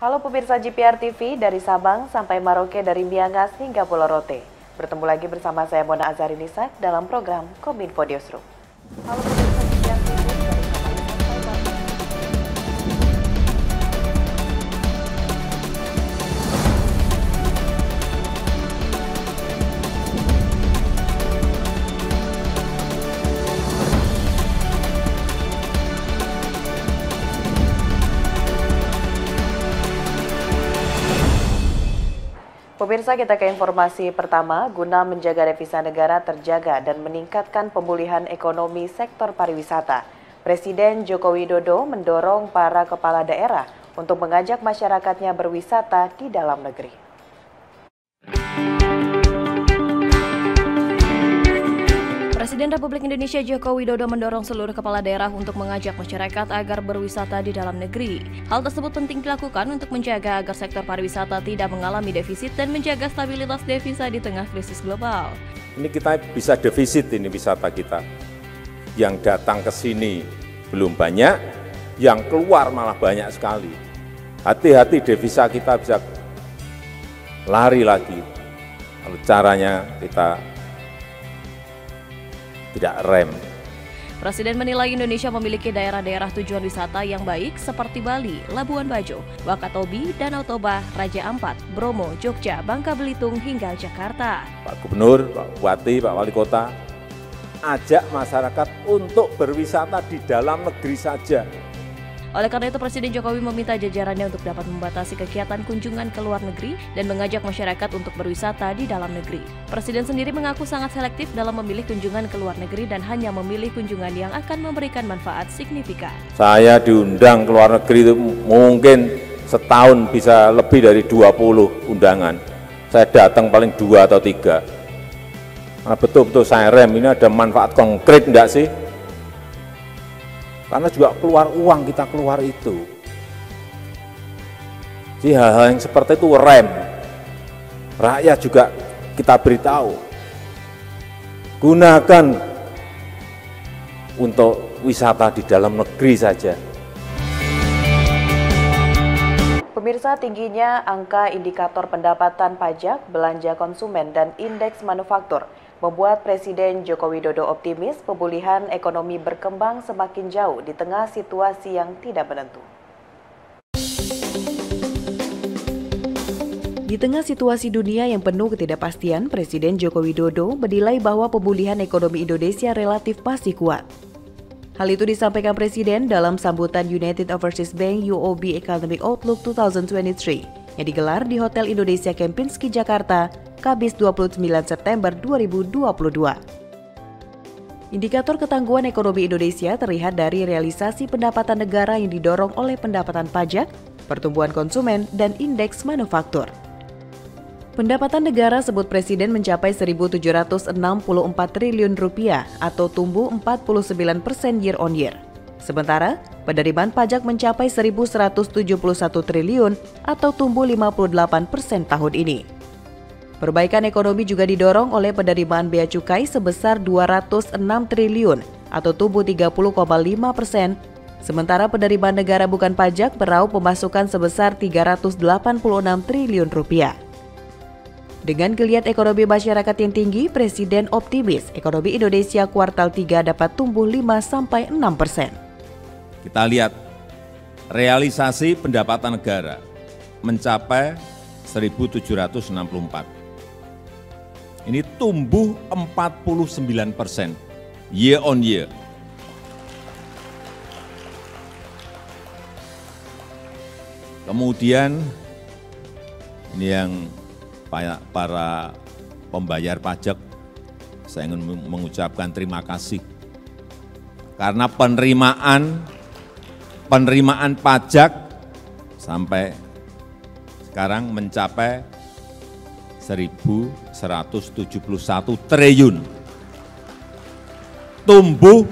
Halo pemirsa GPR TV dari Sabang sampai Merauke, dari Miangas hingga Pulau Rote. Bertemu lagi bersama saya Mona Azarinisa dalam program Kominfo Newsroom. Halo pemirsa GPR TV dari Sabang sampai Merauke. Pemirsa, kita ke informasi pertama. Guna menjaga devisa negara terjaga dan meningkatkan pemulihan ekonomi sektor pariwisata, Presiden Joko Widodo mendorong para kepala daerah untuk mengajak masyarakatnya berwisata di dalam negeri. Presiden Republik Indonesia Joko Widodo mendorong seluruh kepala daerah untuk mengajak masyarakat agar berwisata di dalam negeri. Hal tersebut penting dilakukan untuk menjaga agar sektor pariwisata tidak mengalami defisit dan menjaga stabilitas devisa di tengah krisis global. Ini kita bisa defisit, ini wisata kita. Yang datang ke sini belum banyak, yang keluar malah banyak sekali. Hati-hati, devisa kita bisa lari lagi. Kalau caranya kita tidak rem. Presiden menilai Indonesia memiliki daerah-daerah tujuan wisata yang baik seperti Bali, Labuan Bajo, Wakatobi, Danau Toba, Raja Ampat, Bromo, Jogja, Bangka Belitung hingga Jakarta. Pak Gubernur, Pak Bupati, Pak Wali Kota, ajak masyarakat untuk berwisata di dalam negeri saja. Oleh karena itu, Presiden Jokowi meminta jajarannya untuk dapat membatasi kegiatan kunjungan ke luar negeri dan mengajak masyarakat untuk berwisata di dalam negeri. Presiden sendiri mengaku sangat selektif dalam memilih kunjungan ke luar negeri dan hanya memilih kunjungan yang akan memberikan manfaat signifikan. Saya diundang ke luar negeri itu mungkin setahun bisa lebih dari 20 undangan. Saya datang paling 2 atau 3. Nah, betul-betul saya rem, ini ada manfaat konkret enggak sih? Karena juga keluar uang, kita keluar itu. Jadi hal-hal yang seperti itu rem. Rakyat juga kita beritahu. Gunakan untuk wisata di dalam negeri saja. Pemirsa, tingginya angka indikator pendapatan pajak, belanja konsumen, dan indeks manufaktur membuat Presiden Joko Widodo optimis pemulihan ekonomi berkembang semakin jauh di tengah situasi yang tidak menentu. Di tengah situasi dunia yang penuh ketidakpastian, Presiden Joko Widodo menilai bahwa pemulihan ekonomi Indonesia relatif masih kuat. Hal itu disampaikan Presiden dalam sambutan United Overseas Bank UOB Economic Outlook 2023 yang digelar di Hotel Indonesia Kempinski, Jakarta, Kamis 29 September 2022. Indikator ketangguhan ekonomi Indonesia terlihat dari realisasi pendapatan negara yang didorong oleh pendapatan pajak, pertumbuhan konsumen, dan indeks manufaktur. Pendapatan negara sebut Presiden mencapai 1.764 triliun rupiah atau tumbuh 49% year on year. Sementara, penerimaan pajak mencapai 1.171 triliun atau tumbuh 58% tahun ini. Perbaikan ekonomi juga didorong oleh penerimaan bea cukai sebesar 206 triliun atau tumbuh 30,5%, sementara penerimaan negara bukan pajak meraup pemasukan sebesar 386 triliun rupiah. Dengan geliat ekonomi masyarakat yang tinggi, Presiden optimis ekonomi Indonesia kuartal 3 dapat tumbuh 5-6%. Kita lihat realisasi pendapatan negara mencapai 1.764. Ini tumbuh 49% year on year. Kemudian ini yang para pembayar pajak, saya ingin mengucapkan terima kasih karena penerimaan pajak sampai sekarang mencapai 1.171 triliun, tumbuh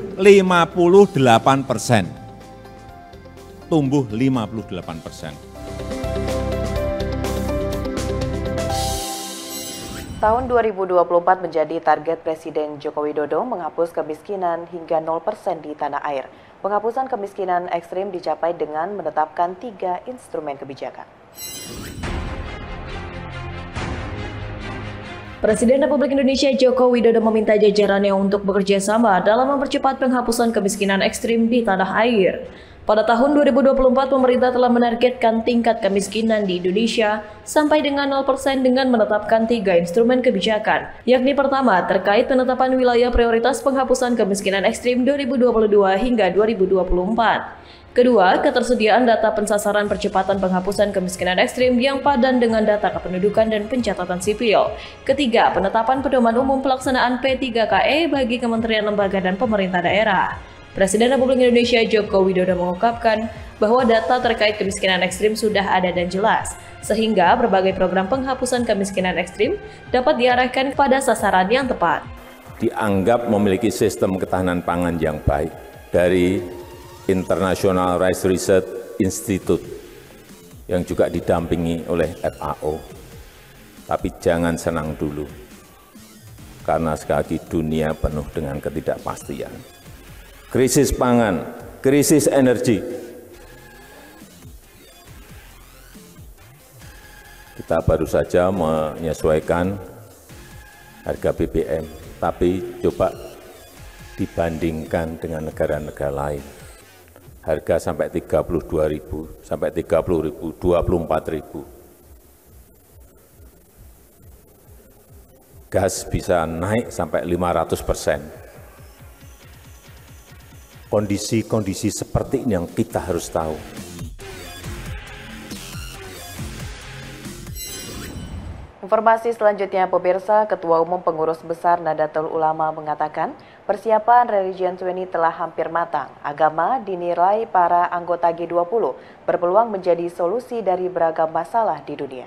58%, tumbuh 58%. Tahun 2024 menjadi target Presiden Joko Widodo menghapus kemiskinan hingga 0% di tanah air. Penghapusan kemiskinan ekstrim dicapai dengan menetapkan 3 instrumen kebijakan. Presiden Republik Indonesia Joko Widodo meminta jajarannya untuk bekerja sama dalam mempercepat penghapusan kemiskinan ekstrim di tanah air. Pada tahun 2024, pemerintah telah menargetkan tingkat kemiskinan di Indonesia sampai dengan 0% dengan menetapkan 3 instrumen kebijakan, yakni pertama, terkait penetapan wilayah prioritas penghapusan kemiskinan ekstrim 2022 hingga 2024. Kedua, ketersediaan data pensasaran percepatan penghapusan kemiskinan ekstrim yang padan dengan data kependudukan dan pencatatan sipil. Ketiga, penetapan pedoman umum pelaksanaan P3KE bagi kementerian, lembaga, dan pemerintah daerah. Presiden Republik Indonesia Joko Widodo mengungkapkan bahwa data terkait kemiskinan ekstrim sudah ada dan jelas, sehingga berbagai program penghapusan kemiskinan ekstrim dapat diarahkan pada sasaran yang tepat. Dianggap memiliki sistem ketahanan pangan yang baik dari International Rice Research Institute yang juga didampingi oleh FAO. Tapi jangan senang dulu, karena sekali lagi dunia penuh dengan ketidakpastian. Krisis pangan, krisis energi. Kita baru saja menyesuaikan harga BBM, tapi coba dibandingkan dengan negara-negara lain. Harga sampai 32.000, sampai 30.000, 24.000. Gas bisa naik sampai 500%. Kondisi-kondisi seperti ini yang kita harus tahu. Informasi selanjutnya, pemirsa, Ketua Umum Pengurus Besar Nahdlatul Ulama mengatakan persiapan Religion 20 telah hampir matang. Agama dinilai para anggota G20 berpeluang menjadi solusi dari beragam masalah di dunia.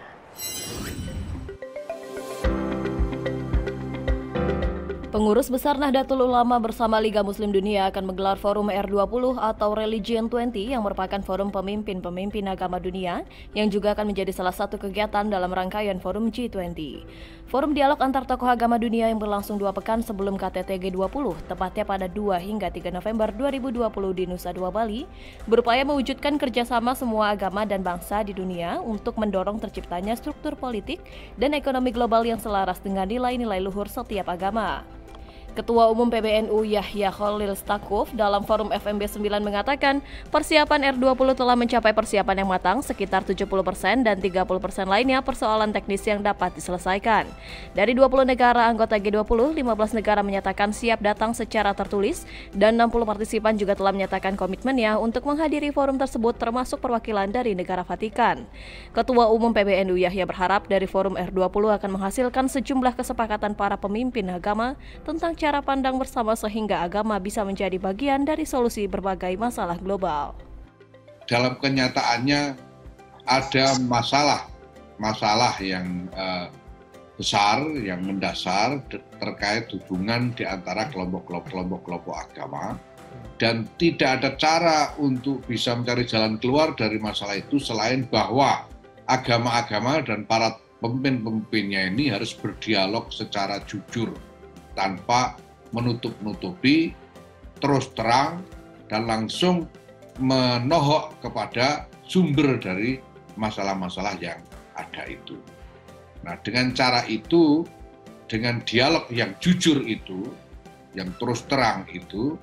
Pengurus Besar Nahdlatul Ulama bersama Liga Muslim Dunia akan menggelar Forum R20 atau Religion 20 yang merupakan forum pemimpin-pemimpin agama dunia yang juga akan menjadi salah satu kegiatan dalam rangkaian Forum G20. Forum dialog antar tokoh agama dunia yang berlangsung 2 pekan sebelum KTT G20, tepatnya pada 2 hingga 3 November 2020 di Nusa Dua, Bali, berupaya mewujudkan kerjasama semua agama dan bangsa di dunia untuk mendorong terciptanya struktur politik dan ekonomi global yang selaras dengan nilai-nilai luhur setiap agama. Ketua Umum PBNU Yahya Khalil Stakuf dalam Forum FMB 9 mengatakan persiapan R20 telah mencapai persiapan yang matang sekitar 70% dan 30% lainnya persoalan teknis yang dapat diselesaikan. Dari 20 negara anggota G20, 15 negara menyatakan siap datang secara tertulis dan 60 partisipan juga telah menyatakan komitmennya untuk menghadiri forum tersebut termasuk perwakilan dari negara Vatikan. Ketua Umum PBNU Yahya berharap dari Forum R20 akan menghasilkan sejumlah kesepakatan para pemimpin agama tentang cara pandang bersama sehingga agama bisa menjadi bagian dari solusi berbagai masalah global. Dalam kenyataannya ada masalah yang besar, yang mendasar terkait hubungan di antara kelompok agama, dan tidak ada cara untuk bisa mencari jalan keluar dari masalah itu selain bahwa agama-agama dan para pemimpin-pemimpinnya ini harus berdialog secara jujur, tanpa menutup-nutupi, terus terang, dan langsung menohok kepada sumber dari masalah-masalah yang ada itu. Nah, dengan cara itu, dengan dialog yang jujur itu, yang terus terang itu,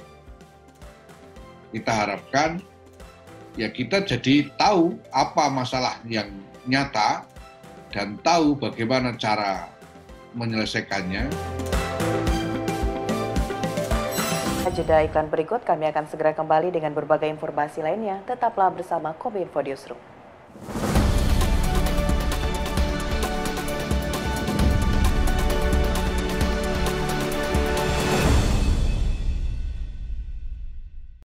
kita harapkan ya kita jadi tahu apa masalah yang nyata dan tahu bagaimana cara menyelesaikannya. Jeda iklan berikut, kami akan segera kembali dengan berbagai informasi lainnya. Tetaplah bersama Kominfo Newsroom.